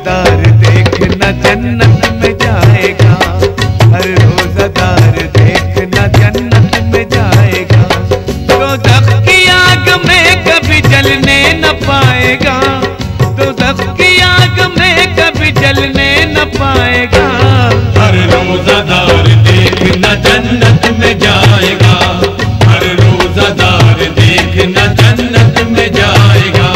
रोजादार देखना जन्नत में जाएगा, हर रोजादार देखना जन्नत में जाएगा। दोज़ख की आग में कभी जलने न पाएगा, दोज़ख की आग में कभी जलने न पाएगा। हर रोजादार देखना जन्नत में जाएगा, हर रोजादार देखना जन्नत में जाएगा।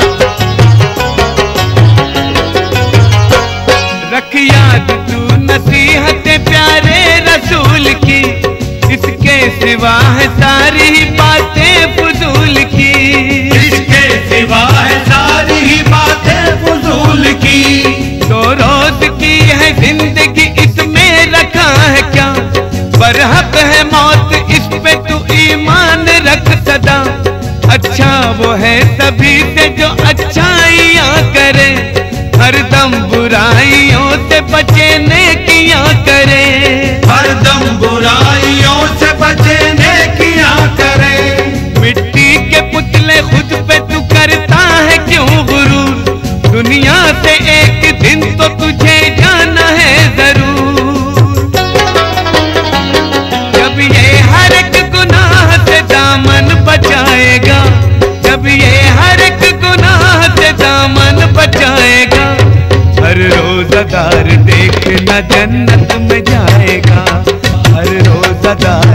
रख याद तू नसीहत प्यारे रसूल की, इसके सिवा है सारी ही बातें फजूल की, इसके सिवा है सारी ही बातें फजूल की। तो रोज की है जिंदगी इसमें रखा है क्या, बरहक है मौत इस पे तू ईमान रख सदा। अच्छा वो है सभी से जो अच्छाइयाँ करे, हरदम बुराइयों से बचे नेकियां करे, हरदम बुराइयों से बचे नेकियां करे। मिट्टी के पुतले खुद पे तू करता है क्यों गुरूर, दुनिया से एक दिन तो तुझे जाना है जरूर। जब ये हर एक गुनाह से दामन बचाएगा, जब ये हर एक गुनाह से दामन बचाएगा, हर रोजादार देखना जन्नत में जाएगा, हर रोजादार